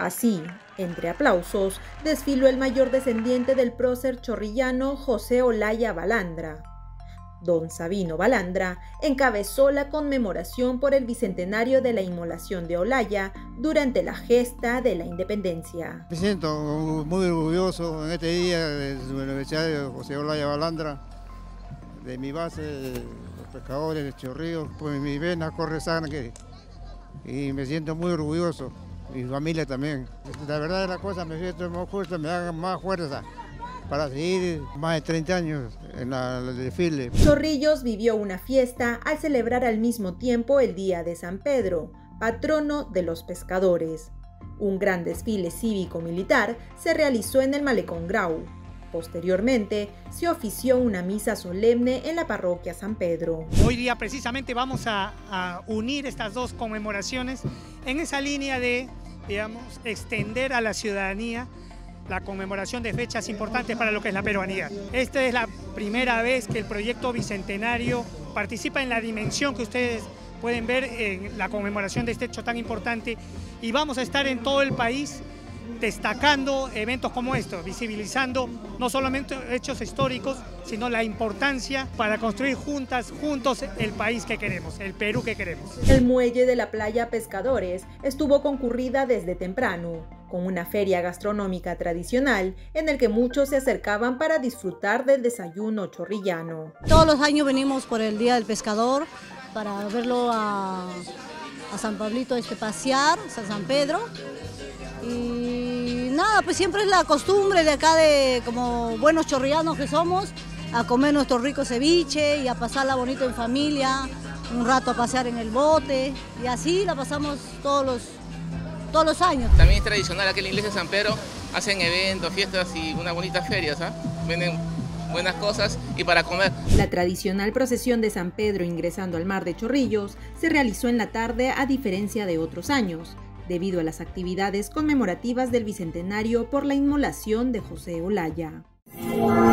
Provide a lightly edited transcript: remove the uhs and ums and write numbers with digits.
Así, entre aplausos, desfiló el mayor descendiente del prócer chorrillano José Olaya Balandra. Don Sabino Balandra encabezó la conmemoración por el bicentenario de la inmolación de Olaya durante la gesta de la independencia. Me siento muy orgulloso en este día de su Universidad José Olaya Balandra, de mi base, los pescadores de Chorrillos, pues mi vena corre sangre y me siento muy orgulloso, mi familia también. La verdad de la cosa me siento más justo, me da más fuerza para seguir más de 30 años en el desfile. Chorrillos vivió una fiesta al celebrar al mismo tiempo el Día de San Pedro, patrono de los pescadores. Un gran desfile cívico-militar se realizó en el Malecón Grau. Posteriormente, se ofició una misa solemne en la parroquia San Pedro. Hoy día precisamente vamos a unir estas dos conmemoraciones en esa línea de, digamos, extender a la ciudadanía la conmemoración de fechas importantes para lo que es la peruanidad. Esta es la primera vez que el proyecto bicentenario participa en la dimensión que ustedes pueden ver en la conmemoración de este hecho tan importante, y vamos a estar en todo el país destacando eventos como estos, visibilizando no solamente hechos históricos, sino la importancia para construir juntos el país que queremos, el Perú que queremos. El muelle de la playa Pescadores estuvo concurrida desde temprano, con una feria gastronómica tradicional en el que muchos se acercaban para disfrutar del desayuno chorrillano. Todos los años venimos por el Día del Pescador para verlo a San Pablito pasear, San Pedro. Y nada, pues siempre es la costumbre de acá, de como buenos chorrillanos que somos, a comer nuestro rico ceviche y a pasarla bonito en familia, un rato a pasear en el bote, y así la pasamos todos los años. También es tradicional aquí en la iglesia de San Pedro, hacen eventos, fiestas y unas bonitas ferias, ¿eh? Venden buenas cosas y para comer. La tradicional procesión de San Pedro ingresando al mar de Chorrillos se realizó en la tarde, a diferencia de otros años, debido a las actividades conmemorativas del bicentenario por la inmolación de José Olaya.